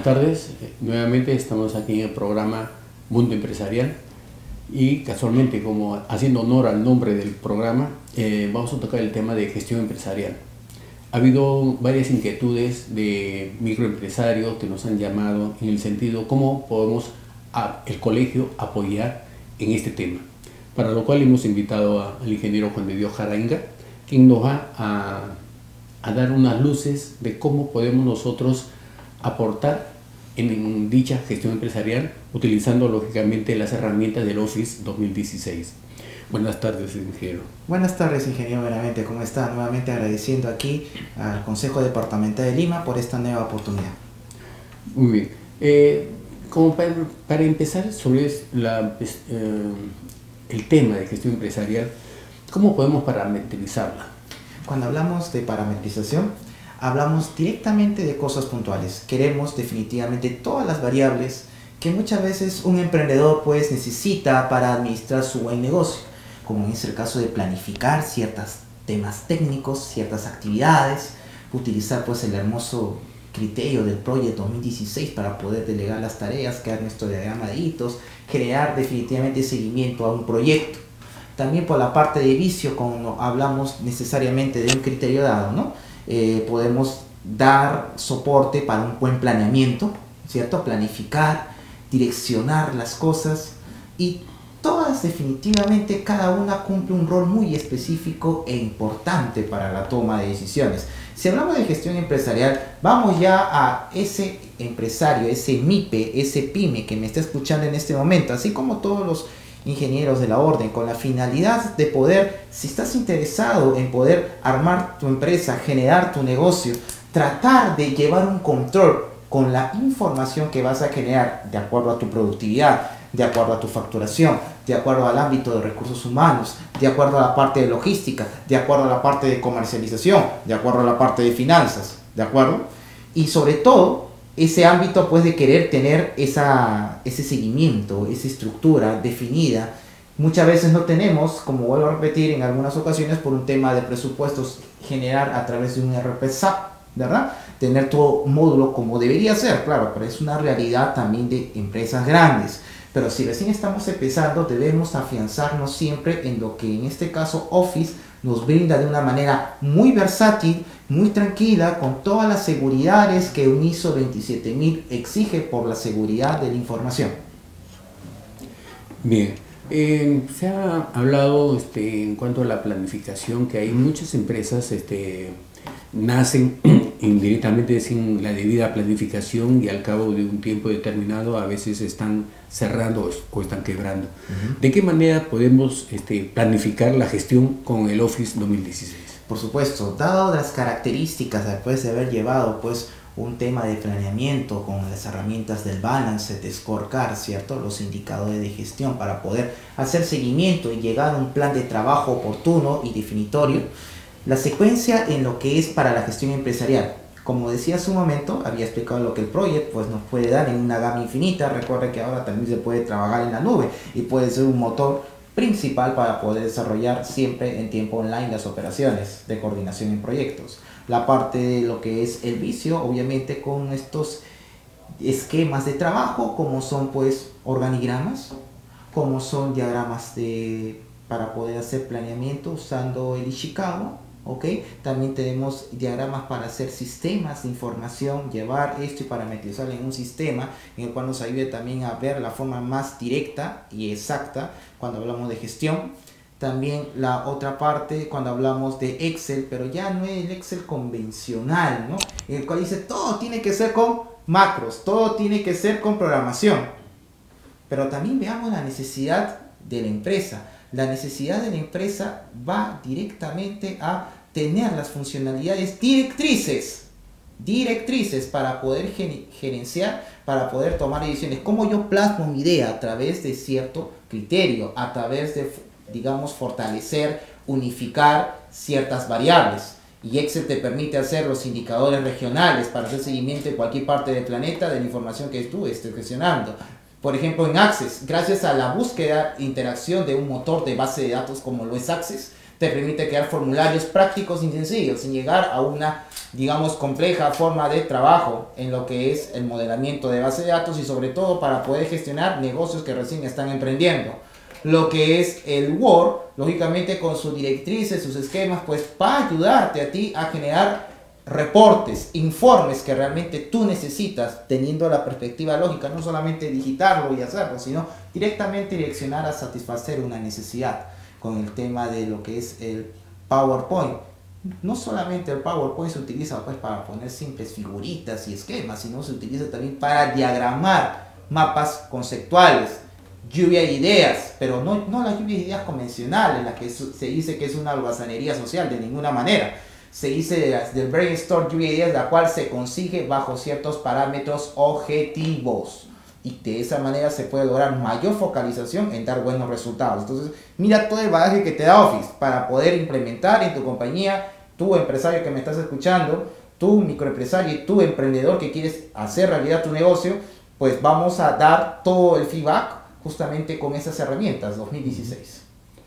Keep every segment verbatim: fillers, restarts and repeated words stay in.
tardes. Nuevamente estamos aquí en el programa Mundo Empresarial y casualmente, como haciendo honor al nombre del programa, eh, vamos a tocar el tema de gestión empresarial. Ha habido varias inquietudes de microempresarios que nos han llamado en el sentido cómo podemos a, el colegio apoyar en este tema, para lo cual hemos invitado a, al ingeniero Juan de Dios Jarainga, quien nos va a, a dar unas luces de cómo podemos nosotros aportar en, en dicha gestión empresarial, utilizando lógicamente las herramientas del Office dos mil dieciséis. Buenas tardes, ingeniero. Buenas tardes, ingeniero Benavente, ¿cómo está? Nuevamente agradeciendo aquí al Consejo Departamental de Lima por esta nueva oportunidad. Muy bien. Eh, como para, para empezar sobre la, eh, el tema de gestión empresarial, ¿cómo podemos parametrizarla? Cuando hablamos de parametrización, hablamos directamente de cosas puntuales. Queremos definitivamente todas las variables que muchas veces un emprendedor pues necesita para administrar su buen negocio, como es el caso de planificar ciertos temas técnicos, ciertas actividades, utilizar pues el hermoso criterio del Project dos mil dieciséis para poder delegar las tareas, crear nuestro diagrama de hitos, crear definitivamente seguimiento a un proyecto. También por la parte de vicio, cuando hablamos necesariamente de un criterio dado, ¿no? Eh, podemos dar soporte para un buen planeamiento, ¿cierto? Planificar, direccionar las cosas, y todas definitivamente cada una cumple un rol muy específico e importante para la toma de decisiones. Si hablamos de gestión empresarial, vamos ya a ese empresario, ese MIPE, ese PYME que me está escuchando en este momento, así como todos los ingenieros de la orden, con la finalidad de poder, si estás interesado en poder armar tu empresa, generar tu negocio, tratar de llevar un control con la información que vas a generar de acuerdo a tu productividad, de acuerdo a tu facturación, de acuerdo al ámbito de recursos humanos, de acuerdo a la parte de logística, de acuerdo a la parte de comercialización, de acuerdo a la parte de finanzas, ¿de acuerdo? Y sobre todo, ese ámbito pues de querer tener esa, ese seguimiento, esa estructura definida. Muchas veces no tenemos, como vuelvo a repetir en algunas ocasiones, por un tema de presupuestos, generar a través de un R P S A P, ¿verdad? Tener todo módulo como debería ser, claro, pero es una realidad también de empresas grandes. Pero si recién estamos empezando, debemos afianzarnos siempre en lo que en este caso Office nos brinda de una manera muy versátil, muy tranquila, con todas las seguridades que un I S O veintisiete mil exige por la seguridad de la información. Bien, eh, se ha hablado este, en cuanto a la planificación, que hay muchas empresas este, nacen indirectamente sin la debida planificación y al cabo de un tiempo determinado a veces están cerrando o están quebrando. Uh-huh. ¿De qué manera podemos este, planificar la gestión con el Office dos mil dieciséis? Por supuesto, dado las características después de haber llevado pues un tema de planeamiento con las herramientas del balance, de scorecard, ¿cierto? Los indicadores de gestión para poder hacer seguimiento y llegar a un plan de trabajo oportuno y definitorio. La secuencia en lo que es para la gestión empresarial, como decía hace un momento, había explicado lo que el Project pues, nos puede dar en una gama infinita. Recuerda que ahora también se puede trabajar en la nube y puede ser un motor principal para poder desarrollar siempre en tiempo online las operaciones de coordinación en proyectos. La parte de lo que es el vicio, obviamente con estos esquemas de trabajo, como son pues organigramas, como son diagramas de, para poder hacer planeamiento usando el Ishikawa. ¿Okay? También tenemos diagramas para hacer sistemas de información, llevar esto y parametrizarlo en un sistema en el cual nos ayude también a ver la forma más directa y exacta cuando hablamos de gestión. También la otra parte cuando hablamos de Excel, pero ya no es el Excel convencional, ¿no? En el cual dice todo tiene que ser con macros, todo tiene que ser con programación. Pero también veamos la necesidad de la empresa. La necesidad de la empresa va directamente a tener las funcionalidades directrices, directrices para poder gerenciar, para poder tomar decisiones. ¿Cómo yo plasmo mi idea? A través de cierto criterio, a través de, digamos, fortalecer, unificar ciertas variables. Y Excel te permite hacer los indicadores regionales para hacer seguimiento en cualquier parte del planeta de la información que tú estés gestionando. Por ejemplo, en Access, gracias a la búsqueda e interacción de un motor de base de datos como lo es Access, te permite crear formularios prácticos y sencillos, sin llegar a una, digamos, compleja forma de trabajo en lo que es el modelamiento de base de datos y sobre todo para poder gestionar negocios que recién están emprendiendo. Lo que es el Word, lógicamente con sus directrices, sus esquemas, pues va a ayudarte a ti a generar reportes, informes que realmente tú necesitas, teniendo la perspectiva lógica, no solamente digitarlo y hacerlo, sino directamente direccionar a satisfacer una necesidad. Con el tema de lo que es el PowerPoint, no solamente el PowerPoint se utiliza pues para poner simples figuritas y esquemas, sino se utiliza también para diagramar mapas conceptuales, lluvia de ideas, pero no, no la lluvia de ideas convencional en la que se dice que es una holgazanería social, de ninguna manera. Se dice de las, del brainstorm lluvia de ideas, la cual se consigue bajo ciertos parámetros objetivos. Y de esa manera se puede lograr mayor focalización en dar buenos resultados. Entonces, mira todo el bagaje que te da Office para poder implementar en tu compañía, tu empresario que me estás escuchando, tu microempresario y tu emprendedor que quieres hacer realidad tu negocio, pues vamos a dar todo el feedback justamente con esas herramientas dos mil dieciséis.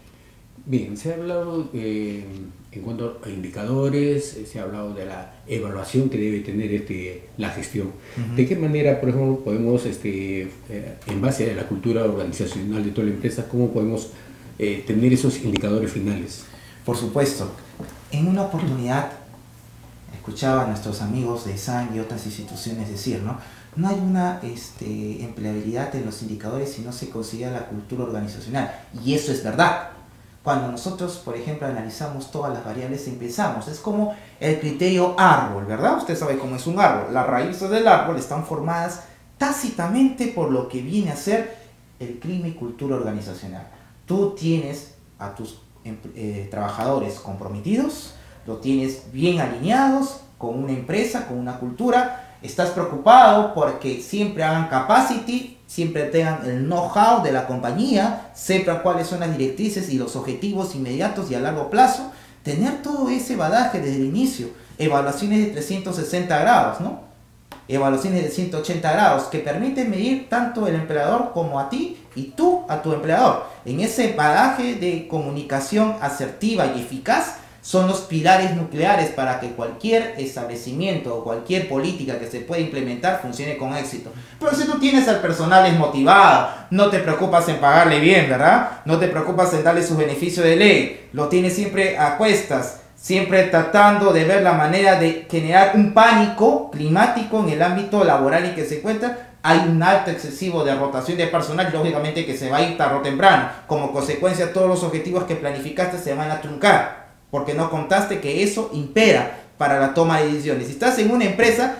Bien, se ha hablado eh, en cuanto a indicadores, se ha hablado de la evaluación que debe tener este, la gestión. Uh-huh. ¿De qué manera, por ejemplo, podemos, este, eh, en base a la cultura organizacional de toda la empresa, cómo podemos eh, tener esos indicadores finales? Por supuesto. En una oportunidad, escuchaba a nuestros amigos de S A N y otras instituciones decir, ¿no? No hay una este, empleabilidad en los indicadores si no se considera la cultura organizacional. Y eso es verdad. Cuando nosotros, por ejemplo, analizamos todas las variables, empezamos. Es como el criterio árbol, ¿verdad? Usted sabe cómo es un árbol. Las raíces del árbol están formadas tácitamente por lo que viene a ser el clima y cultura organizacional. Tú tienes a tus eh, trabajadores comprometidos, lo tienes bien alineados con una empresa, con una cultura. Estás preocupado porque siempre hagan capacity, siempre tengan el know-how de la compañía, sepan cuáles son las directrices y los objetivos inmediatos y a largo plazo. Tener todo ese bagaje desde el inicio. Evaluaciones de trescientos sesenta grados, ¿no? Evaluaciones de ciento ochenta grados que permiten medir tanto el empleador como a ti y tú a tu empleador. En ese bagaje de comunicación asertiva y eficaz son los pilares nucleares para que cualquier establecimiento o cualquier política que se pueda implementar funcione con éxito. Pero si tú tienes al personal desmotivado, no te preocupas en pagarle bien, ¿verdad? No te preocupas en darle sus beneficios de ley, lo tienes siempre a cuestas, siempre tratando de ver la manera de generar un pánico climático en el ámbito laboral en que se encuentra. Hay un alto excesivo de rotación de personal, lógicamente que se va a ir tarde o temprano. Como consecuencia, todos los objetivos que planificaste se van a truncar, porque no contaste que eso impera para la toma de decisiones. Si estás en una empresa,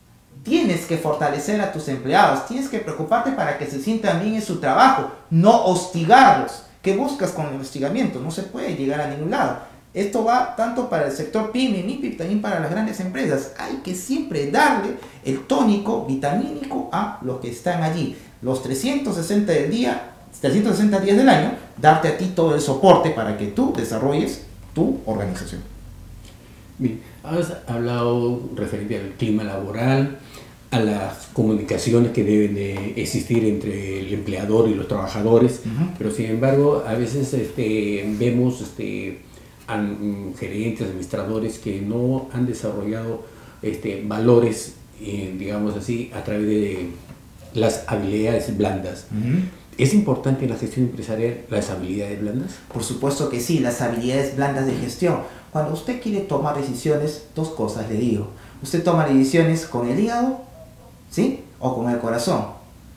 tienes que fortalecer a tus empleados, tienes que preocuparte para que se sientan bien en su trabajo, no hostigarlos. ¿Qué buscas con el hostigamiento? No se puede llegar a ningún lado. Esto va tanto para el sector pyme, MIPYME, también para las grandes empresas. Hay que siempre darle el tónico vitamínico a los que están allí. Los trescientos sesenta del día, trescientos sesenta días del año, darte a ti todo el soporte para que tú desarrolles tu organización. Bien, has hablado referente al clima laboral, a las comunicaciones que deben de existir entre el empleador y los trabajadores, uh-huh. Pero sin embargo a veces este, vemos este, a, um, gerentes, administradores que no han desarrollado este, valores, eh, digamos así, a través de las habilidades blandas. Uh-huh. ¿Es importante en la gestión empresarial las habilidades blandas? Por supuesto que sí, las habilidades blandas de gestión. Cuando usted quiere tomar decisiones, dos cosas le digo. Usted toma decisiones con el hígado, ¿sí? O con el corazón,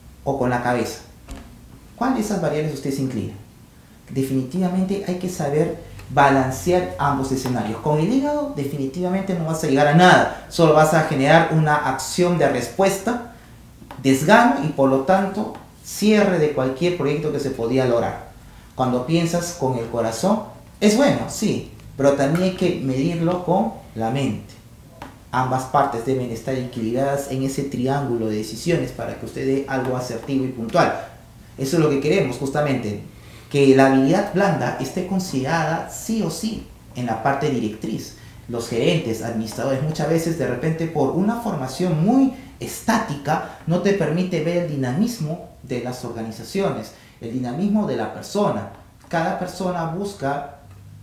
o con la cabeza. ¿Cuál de esas variables usted se inclina? Definitivamente hay que saber balancear ambos escenarios. Con el hígado definitivamente no vas a llegar a nada. Solo vas a generar una acción de respuesta, desgano y por lo tanto cierre de cualquier proyecto que se podía lograr. Cuando piensas con el corazón, es bueno, sí, pero también hay que medirlo con la mente. Ambas partes deben estar equilibradas en ese triángulo de decisiones para que usted dé algo asertivo y puntual. Eso es lo que queremos justamente, que la habilidad blanda esté considerada sí o sí en la parte directriz. Los gerentes, administradores, muchas veces de repente por una formación muy estática no te permite ver el dinamismo de las organizaciones, el dinamismo de la persona. Cada persona busca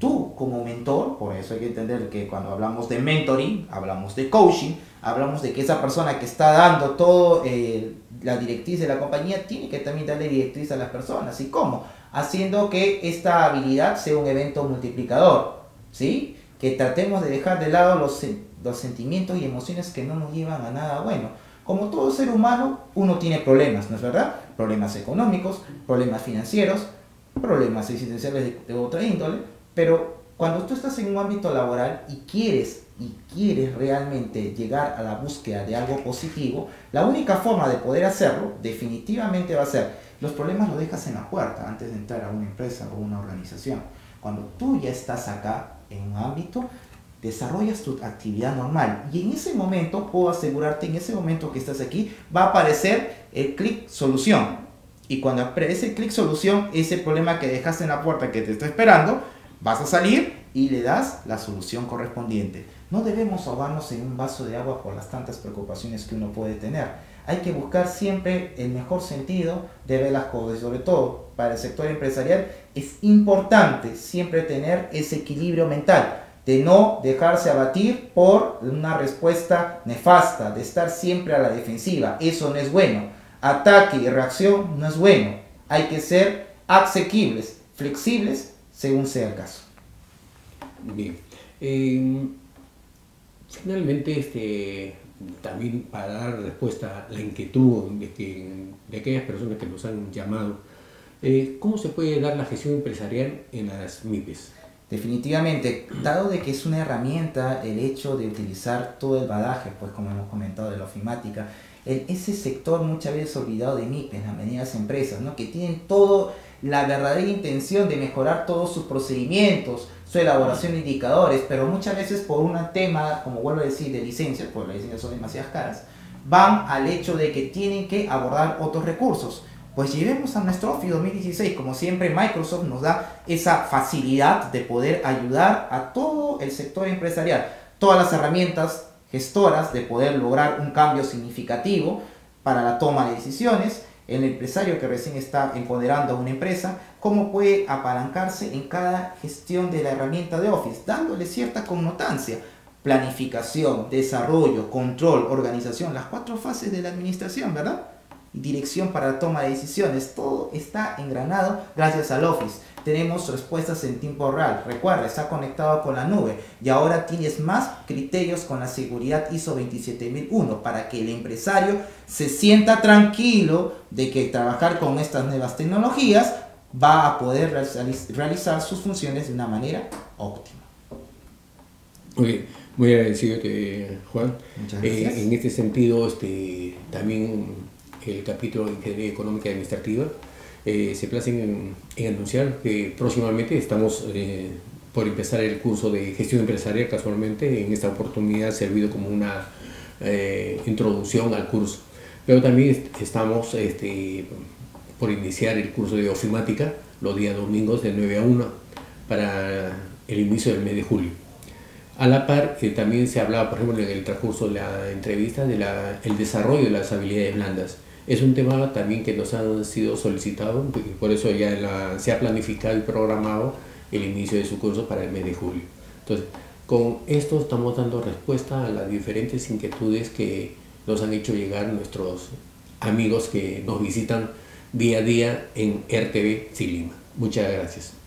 tú como mentor, por eso hay que entender que cuando hablamos de mentoring, hablamos de coaching, hablamos de que esa persona que está dando todo eh, la directriz de la compañía tiene que también darle directriz a las personas. ¿Y cómo? Haciendo que esta habilidad sea un evento multiplicador, ¿sí? Que tratemos de dejar de lado los, los sentimientos y emociones que no nos llevan a nada bueno. Como todo ser humano, uno tiene problemas, ¿no es verdad? Problemas económicos, problemas financieros, problemas existenciales de, de otra índole, pero cuando tú estás en un ámbito laboral y quieres, y quieres realmente llegar a la búsqueda de algo positivo, la única forma de poder hacerlo definitivamente va a ser, los problemas los dejas en la puerta antes de entrar a una empresa o una organización. Cuando tú ya estás acá en un ámbito, desarrollas tu actividad normal y en ese momento, puedo asegurarte, en ese momento que estás aquí, va a aparecer el clic solución. Y cuando aparece el clic solución, ese problema que dejaste en la puerta que te está esperando, vas a salir y le das la solución correspondiente. No debemos ahogarnos en un vaso de agua por las tantas preocupaciones que uno puede tener. Hay que buscar siempre el mejor sentido de ver las cosas y sobre todo para el sector empresarial es importante siempre tener ese equilibrio mental, de no dejarse abatir por una respuesta nefasta, de estar siempre a la defensiva. Eso no es bueno. Ataque y reacción no es bueno. Hay que ser asequibles, flexibles, según sea el caso. Bien. Eh, finalmente, este, también para dar respuesta a la inquietud de, que, de aquellas personas que nos han llamado, eh, ¿cómo se puede dar la gestión empresarial en las MIPYMES? Definitivamente, dado de que es una herramienta el hecho de utilizar todo el bagaje, pues como hemos comentado de la ofimática, el, ese sector muchas veces olvidado de MIPYMES, las medianas empresas, ¿no? Que tienen toda la verdadera intención de mejorar todos sus procedimientos, su elaboración de indicadores, pero muchas veces por un tema, como vuelvo a decir, de licencias, porque las licencias son demasiadas caras, van al hecho de que tienen que abordar otros recursos. Pues llevemos a nuestro Office dos mil dieciséis, como siempre Microsoft nos da esa facilidad de poder ayudar a todo el sector empresarial, todas las herramientas gestoras de poder lograr un cambio significativo para la toma de decisiones, el empresario que recién está empoderando a una empresa, cómo puede apalancarse en cada gestión de la herramienta de Office, dándole cierta connotancia, planificación, desarrollo, control, organización, las cuatro fases de la administración, ¿verdad? Dirección para la toma de decisiones, todo está engranado gracias al Office. Tenemos respuestas en tiempo real, recuerda, está conectado con la nube y ahora tienes más criterios con la seguridad I S O veintisiete mil uno para que el empresario se sienta tranquilo de que trabajar con estas nuevas tecnologías va a poder realizar sus funciones de una manera óptima. Okay. Muy agradecido, Juan. Muchas gracias. Eh, en este sentido, este, también el capítulo de Ingeniería Económica y Administrativa eh, se place en, en anunciar que próximamente estamos eh, por empezar el curso de Gestión Empresarial, casualmente en esta oportunidad ha servido como una eh, introducción al curso. Pero también est estamos este, por iniciar el curso de Ofimática los días domingos de nueve a una para el inicio del mes de julio. A la par, eh, también se hablaba, por ejemplo, en el transcurso de la entrevista, del de desarrollo de las habilidades blandas. Es un tema también que nos ha sido solicitado, por eso ya la, se ha planificado y programado el inicio de su curso para el mes de julio. Entonces, con esto estamos dando respuesta a las diferentes inquietudes que nos han hecho llegar nuestros amigos que nos visitan día a día en R T V Silima. Muchas gracias.